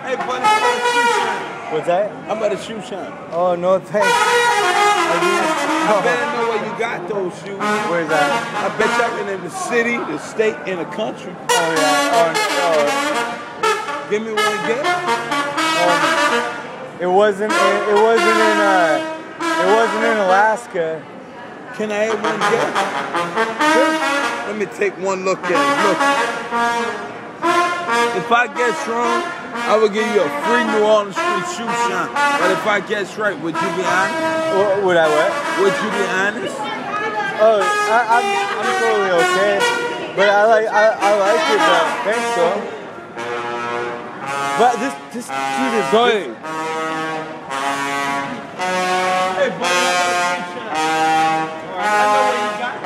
Hey, buddy, I'm at a shoe shine. What's that? I'm at a shoe shine. Oh, no thanks. I better know where you got those shoes. Where's that? I bet y'all can name the city, the state, and the country. Oh, yeah. Oh. Give me one guess. It wasn't in Alaska. Can I have one guess? Sure. Let me take one look at it. Look. If I guess wrong, I will give you a free New Orleans street shoe shine. But if I guess right, would you be honest? Would I what? Would you be honest? Oh, I'm totally okay. But I like it, but thanks though. But this dude is Go ahead. Hey, buddy, I know where you got it.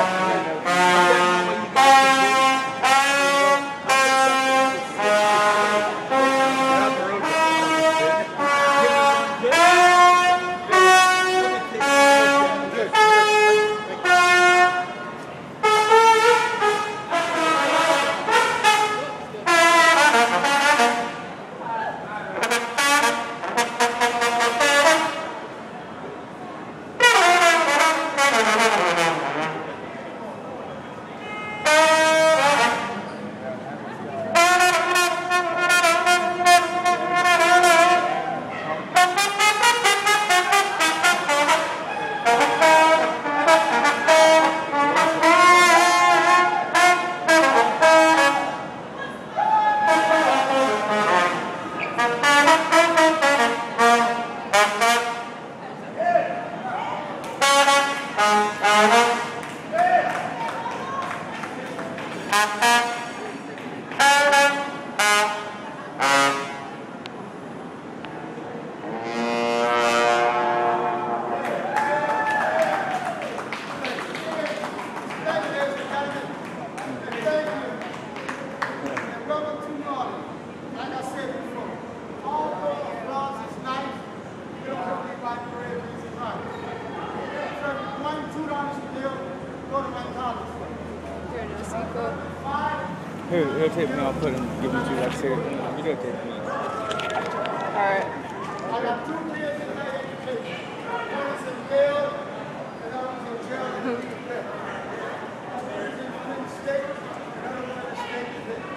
Here, tape me. I'll put him. Give me 2 lakhs here. Video tape me. Alright. I got 2 kids in higher education. One is in Yale, and the other is in jail. One is in Penn State, and the other one in state.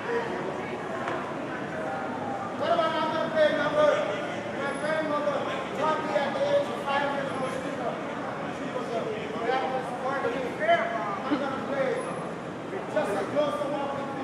What about my grandmother? My grandmother taught me at the age of 5 years old. She was a Baptist worker in fair. I'm going to play just as close to walking feet.